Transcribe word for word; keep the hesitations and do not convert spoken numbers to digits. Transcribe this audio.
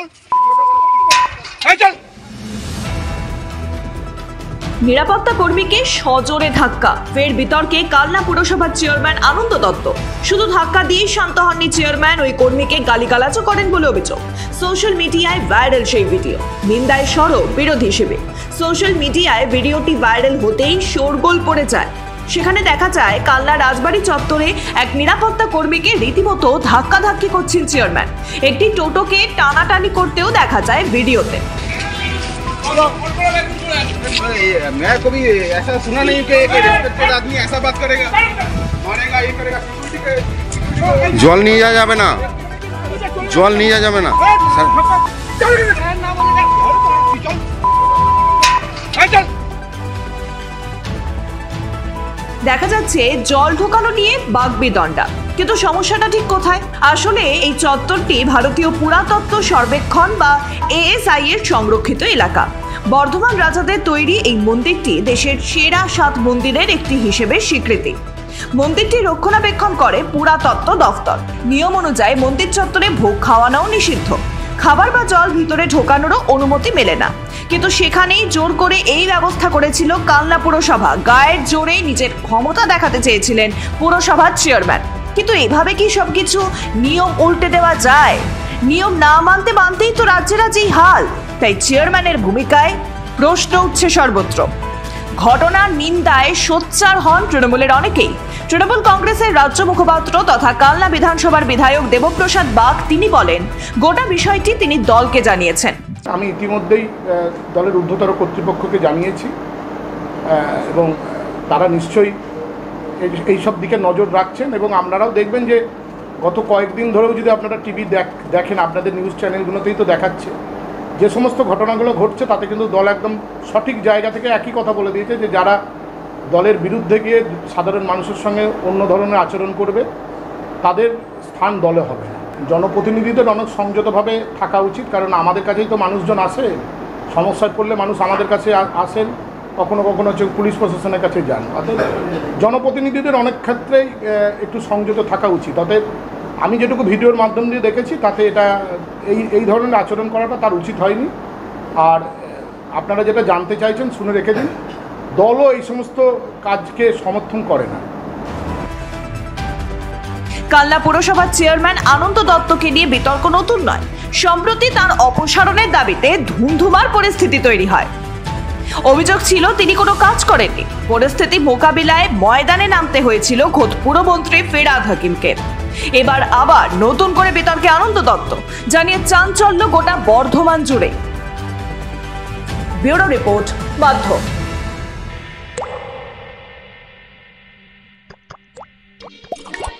নিরাপত্তা কর্মীকে সজোরে ধাক্কা, ফের বিতর্কে কালনা পুরসভার চেয়ারম্যান আনন্দ দত্ত। শুধু ধাক্কা দিয়েই শান্ত হননি চেয়ারম্যান, ওই কর্মীকে গালিগালাজও করেন বলে অভিযোগ। সোশ্যাল মিডিয়ায় ভাইরাল সেই ভিডিও, নিন্দায় সরব বিরোধী হিসেবে। সোশ্যাল মিডিয়ায় ভিডিওটি ভাইরাল হতেই শোরগোল পড়ে যায়। সেখানে দেখা যায় কালনা রাজবাড়ি চত্বরে এক নিরাপত্তা কর্মীকে রীতিমতো ধাক্কাধাক্কি করছেন চেয়ারম্যান। একটি টোটোকে টানাটানি করতেও দেখা যায় ভিডিওতে। मैं कभी ऐसा सुना नहीं कि एक रिस्पेक्टेड आदमी ऐसा बात करेगा, मारेगा, ये करेगा। জল নিয়ে যাওয়া যাবে না, জল নিয়ে যাওয়া যাবে না দেখা যাচ্ছে জল ঢোকানো নিয়ে বাগবিতণ্ডা, কিন্তু সমস্যাটা ঠিক কোথায়? আসলে এই চত্বরটি ভারতীয় পুরাতত্ত্ব সর্বেক্ষণ বা এএসআই এর সংরক্ষিত এলাকা। বর্ধমান রাজাদের তৈরি এই মন্দিরটি দেশের সেরা সাত মন্দিরের একটি হিসেবে স্বীকৃতি। মন্দিরটি রক্ষণাবেক্ষণ করে পুরাতত্ত্ব দফতর। নিয়ম অনুযায়ী মন্দির চত্বরে ভোগ খাওয়ানোও নিষিদ্ধ, খাবার বা জল ভিতরে ঢোকানোরও অনুমতি মেলে না। কিন্তু সেখানেই জোর করে এই ব্যবস্থা করেছিল কালনা পুরসভা। গায়ের জোরে নিজের ক্ষমতা দেখাতে চেয়েছিলেন পুরসভার চেয়ারম্যান। কিন্তু এভাবে কি সবকিছু নিয়ম উল্টে দেওয়া যায়? নিয়ম না মানতে মানতেই তো রাজ্যে রাজ্যেই হাল। তাই চেয়ারম্যানের ভূমিকায় প্রশ্ন উঠছে সর্বত্র। ঘটনার নিন্দায় সোচ্চার হন তৃণমূলের অনেকেই। তৃণমূল কংগ্রেসের রাজ্য মুখপাত্র তথা কালনা বিধানসভার বিধায়ক দেবপ্রসাদ বাগ তিনি বলেন, গোটা বিষয়টি তিনি দলকে জানিয়েছেন। আমি ইতিমধ্যেই দলের ঊর্ধ্বতর কর্তৃপক্ষকে জানিয়েছি এবং তারা নিশ্চয়ই এই সব দিকে নজর রাখছেন। এবং আপনারাও দেখবেন যে গত কয়েকদিন ধরেও যদি আপনারা টিভি দেখেন, আপনাদের নিউজ চ্যানেলগুলোতেই তো দেখাচ্ছে যে সমস্ত ঘটনাগুলো ঘটছে, তাতে কিন্তু দল একদম সঠিক জায়গা থেকে একই কথা বলে দিয়েছে যে যারা দলের বিরুদ্ধে গিয়ে সাধারণ মানুষের সঙ্গে অন্য ধরনের আচরণ করবে তাদের স্থান দলে হবে না। জনপ্রতিনিধিদের অনেক সংযতভাবে থাকা উচিত, কারণ আমাদের কাছেই তো মানুষজন আসে, সমস্যায় পড়লে মানুষ আমাদের কাছে আসেন, কখনো কখনো হচ্ছে পুলিশ প্রশাসনের কাছে যান। অতএব জনপ্রতিনিধিদের অনেক ক্ষেত্রেই একটু সংযত থাকা উচিত। অতএব আমি যেটুকু ভিডিওর মাধ্যম দিয়ে দেখেছি তাতে এটা এই এই ধরনের আচরণ করাটা তার উচিত হয়নি। আর আপনারা যেটা জানতে চাইছেন শুনে রেখে দিন, দলও এই সমস্ত কাজকে সমর্থন করে না। কালনা পুরসভার চেয়ারম্যান আনন্দ দত্তকে নিয়ে বিতর্ক নতুন নয়। সম্প্রতি তার অপসারণের দাবিতে ধুমধুমার পরিস্থিতি তৈরি হয়। অভিযোগ ছিল তিনি কোনো কাজ করেননি। পরিস্থিতি মোকাবিলায় ময়দানে নামতে হয়েছিল খোদ পুরমন্ত্রী ফিরহাদ হাকিমকে। এবার আবার নতুন করে বিতর্কে আনন্দ দত্ত, জানিয়ে চাঞ্চল্য গোটা বর্ধমান জুড়ে। ব্যুরো রিপোর্ট, বাধ্য।